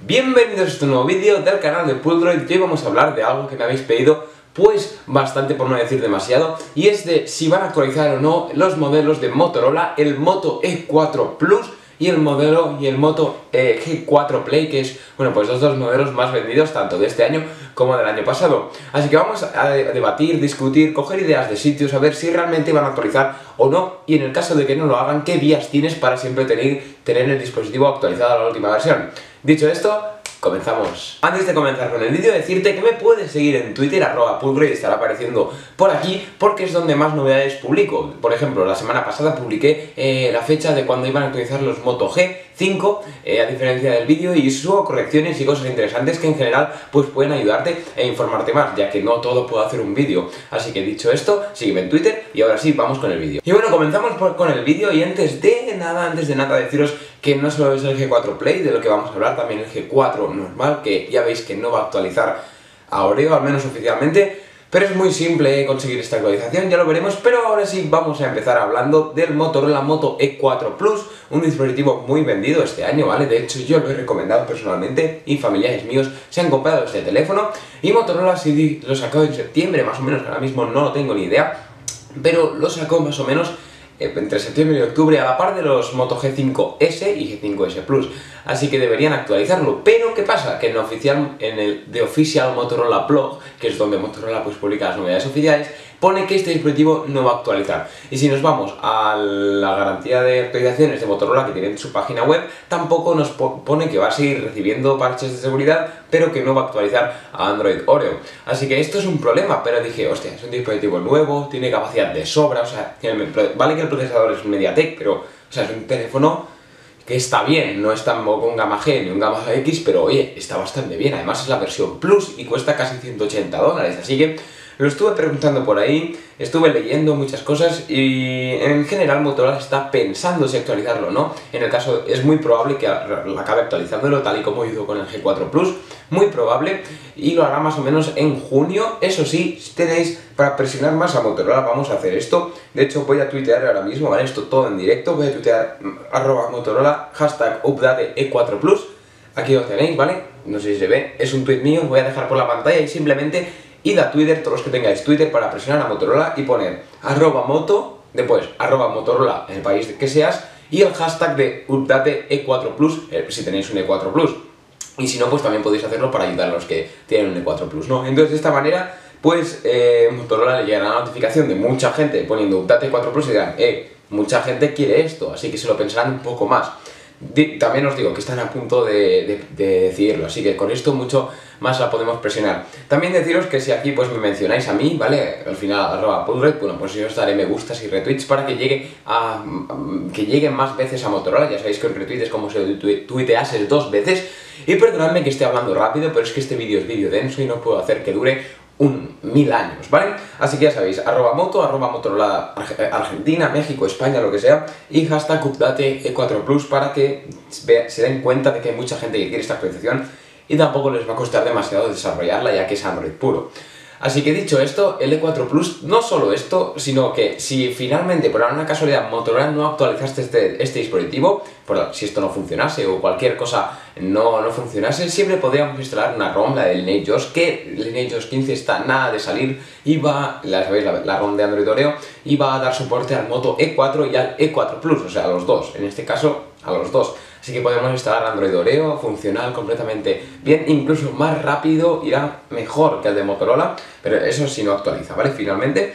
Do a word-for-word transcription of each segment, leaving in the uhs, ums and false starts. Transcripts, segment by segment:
Bienvenidos a este nuevo vídeo del canal de Pooldroid. Hoy vamos a hablar de algo que me habéis pedido pues bastante, por no decir demasiado, y es de si van a actualizar o no los modelos de Motorola, el Moto E cuatro Plus y el modelo y el Moto eh, G cuatro Play, que es, bueno, pues los dos modelos más vendidos tanto de este año como del año pasado. Así que vamos a debatir, discutir, coger ideas de sitios, a ver si realmente van a actualizar o no, y en el caso de que no lo hagan, qué vías tienes para siempre tener, tener el dispositivo actualizado a la última versión. Dicho esto, comenzamos. Antes de comenzar con el vídeo, decirte que me puedes seguir en Twitter, arroba Pooldroid, estará apareciendo por aquí, porque es donde más novedades publico. Por ejemplo, la semana pasada publiqué eh, la fecha de cuando iban a actualizar los Moto G cinco, eh, a diferencia del vídeo, y subo correcciones y cosas interesantes que en general pues pueden ayudarte e informarte más, ya que no todo puedo hacer un vídeo. Así que dicho esto, sígueme en Twitter y ahora sí, vamos con el vídeo. Y bueno, comenzamos por, con el vídeo, y antes de nada, antes de nada deciros que no solo es el G cuatro Play de lo que vamos a hablar, también el G cuatro normal, que ya veis que no va a actualizar a Oreo, al menos oficialmente, pero es muy simple conseguir esta actualización, ya lo veremos. Pero ahora sí vamos a empezar hablando del Motorola Moto E cuatro Plus, un dispositivo muy vendido este año, ¿vale? De hecho yo lo he recomendado personalmente y familiares míos se han comprado este teléfono, y Motorola sí lo sacó en septiembre más o menos, ahora mismo no lo tengo ni idea, pero lo sacó más o menos entre septiembre y octubre, a la par de los Moto G cinco S y G cinco S Plus, así que deberían actualizarlo. Pero ¿qué pasa? Que en, oficial, en el The Official Motorola Blog, que es donde Motorola pues publica las novedades oficiales, pone que este dispositivo no va a actualizar. Y si nos vamos a la garantía de actualizaciones de Motorola que tiene en su página web, tampoco nos pone que va a seguir recibiendo parches de seguridad, pero que no va a actualizar a Android Oreo. Así que esto es un problema, pero dije, hostia, es un dispositivo nuevo, tiene capacidad de sobra, o sea, vale que el procesador es MediaTek, pero, o sea, es un teléfono que está bien, no es tampoco un Gamma G ni un Gamma X, pero oye, está bastante bien. Además es la versión Plus y cuesta casi ciento ochenta dólares, así que lo estuve preguntando por ahí, estuve leyendo muchas cosas, y en general Motorola está pensando si actualizarlo o no. En el caso, es muy probable que acabe actualizándolo, tal y como hizo con el G cuatro Plus, muy probable, y lo hará más o menos en junio. Eso sí, si tenéis para presionar más a Motorola, vamos a hacer esto. De hecho, voy a tuitear ahora mismo, ¿vale? Esto todo en directo, voy a tuitear arroba Motorola, hashtag update E cuatro Plus, aquí lo tenéis, ¿vale? No sé si se ve, es un tweet mío, os voy a dejar por la pantalla, y simplemente id a Twitter, todos los que tengáis Twitter, para presionar a Motorola y poner arroba moto, después arroba Motorola en el país que seas, y el hashtag de update E cuatro Plus, eh, si tenéis un E cuatro Plus. Y si no, pues también podéis hacerlo para ayudar a los que tienen un E cuatro Plus, ¿no? Entonces, de esta manera, pues eh, Motorola le llegará la notificación de mucha gente poniendo update E cuatro Plus y dirán, eh, mucha gente quiere esto, así que se lo pensarán un poco más. También os digo que están a punto de, de, de decidirlo, así que con esto mucho más la podemos presionar. También deciros que si aquí pues me mencionáis a mí, ¿vale? Al final, arroba Pooldroid, bueno, pues yo os daré me gustas y retweets para que llegue a, que lleguen más veces a Motorola. Ya sabéis que un retweet es como si tuiteases dos veces. Y perdonadme que esté hablando rápido, pero es que este vídeo es vídeo denso y no puedo hacer que dure un mil años, ¿vale? Así que ya sabéis, arroba moto, arroba Motorola Argentina, México, España, lo que sea, y hashtag update E cuatro Plus para que se den cuenta de que hay mucha gente que quiere esta actualización y tampoco les va a costar demasiado desarrollarla, ya que es Android puro. Así que dicho esto, el E cuatro Plus, no solo esto, sino que si finalmente por alguna casualidad Motorola no actualizaste este, este dispositivo, por, si esto no funcionase o cualquier cosa no, no funcionase, siempre podríamos instalar una ROM, la del Lineage dos, que el Lineage dos punto quince está nada de salir, y va, la sabéis, la, la ROM de Android Oreo, y va a dar soporte al Moto E cuatro y al E cuatro Plus, o sea, a los dos, en este caso, a los dos. Así que podemos instalar Android Oreo, funcional completamente bien, incluso más rápido, irá mejor que el de Motorola, pero eso sí no actualiza, ¿vale? Finalmente.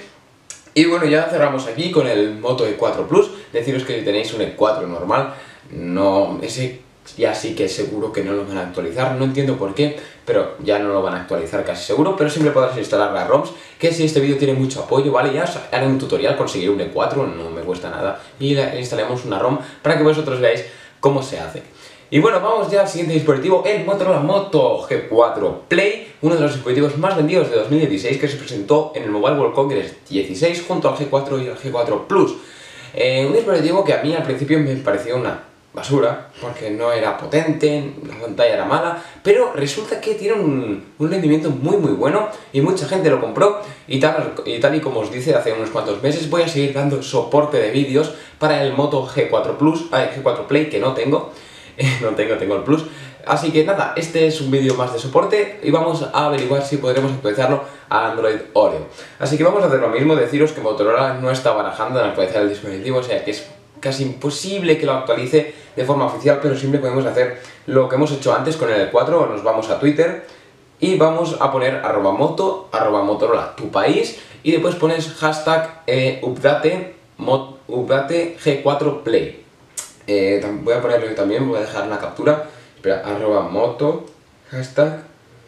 Y bueno, ya cerramos aquí con el Moto E cuatro Plus. Deciros que si tenéis un E cuatro normal, no, ese ya sí que seguro que no lo van a actualizar, no entiendo por qué, pero ya no lo van a actualizar casi seguro, pero siempre podrás instalar las ROMs, que si este vídeo tiene mucho apoyo, ¿vale? Ya os haré un tutorial, conseguir un E cuatro, no me cuesta nada, y le instalemos una ROM para que vosotros veáis cómo se hace. Y bueno, vamos ya al siguiente dispositivo, el Motorola Moto G cuatro Play, uno de los dispositivos más vendidos de dos mil dieciséis, que se presentó en el Mobile World Congress dieciséis junto al G cuatro y al G cuatro Plus. Eh, un dispositivo que a mí al principio me pareció una basura, porque no era potente, la pantalla era mala, pero resulta que tiene un, un rendimiento muy muy bueno y mucha gente lo compró, y tal, y tal y como os dice hace unos cuantos meses, voy a seguir dando soporte de vídeos para el Moto G cuatro Plus, ah, G cuatro Play, que no tengo, no tengo, tengo el Plus. Así que nada, este es un vídeo más de soporte y vamos a averiguar si podremos actualizarlo a Android Oreo. Así que vamos a hacer lo mismo, deciros que Motorola no está barajando en actualizar el dispositivo, o sea que es casi imposible que lo actualice de forma oficial, pero siempre podemos hacer lo que hemos hecho antes con el cuatro, nos vamos a Twitter y vamos a poner arroba moto, arroba Motorola, tu país, y después pones hashtag eh, update, mod, update G cuatro Play. Eh, voy a ponerlo yo también, voy a dejar una captura. Espera, arroba moto, hashtag,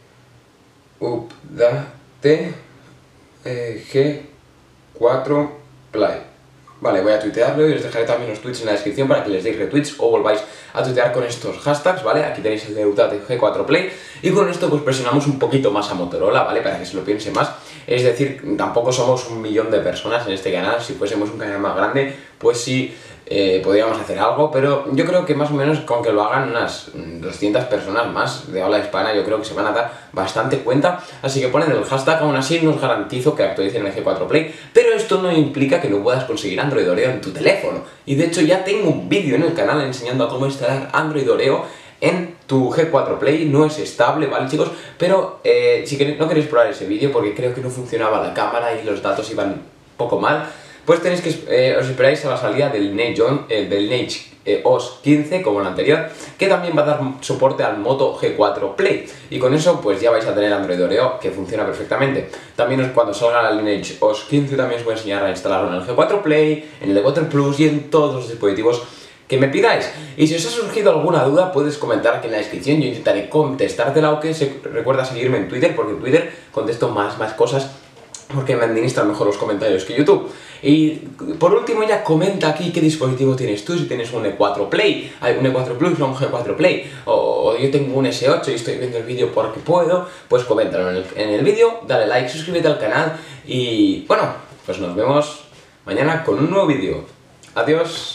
update, eh, G cuatro Play. Vale, voy a tuitearlo y os dejaré también los tweets en la descripción para que les deis retweets o volváis a tuitear con estos hashtags, ¿vale? Aquí tenéis el de update G cuatro Play y con esto pues presionamos un poquito más a Motorola, ¿vale? Para que se lo piense más. Es decir, tampoco somos un millón de personas en este canal, si fuésemos un canal más grande, pues sí, eh, podríamos hacer algo, pero yo creo que más o menos con que lo hagan unas doscientas personas más de habla hispana, yo creo que se van a dar bastante cuenta, así que ponen el hashtag. Aún así no os garantizo que actualicen el G cuatro Play, pero esto no implica que no puedas conseguir Android Oreo en tu teléfono, y de hecho ya tengo un vídeo en el canal enseñando a cómo instalar Android Oreo en tu G cuatro Play. No es estable, ¿vale, chicos? Pero eh, si queréis, no queréis probar ese vídeo porque creo que no funcionaba la cámara y los datos iban un poco mal, pues tenéis que, eh, os esperáis a la salida del Lineage, eh, del Lineage eh, O S quince, como el anterior, que también va a dar soporte al Moto G cuatro Play, y con eso pues ya vais a tener Android Oreo, que funciona perfectamente. También cuando salga el Lineage O S quince también os voy a enseñar a instalarlo en el G cuatro Play, en el G cuatro Plus y en todos los dispositivos que me pidáis. Y si os ha surgido alguna duda, puedes comentar aquí en la descripción, yo intentaré contestártela, o que se, recuerda seguirme en Twitter, porque en Twitter contesto más, más cosas, porque me administran mejor los comentarios que YouTube. Y por último ya comenta aquí qué dispositivo tienes tú, si tienes un E cuatro Play, un E cuatro Plus o un G cuatro Play, o yo tengo un S ocho y estoy viendo el vídeo porque puedo, pues coméntalo en el, en el vídeo, dale like, suscríbete al canal y bueno, pues nos vemos mañana con un nuevo vídeo. Adiós.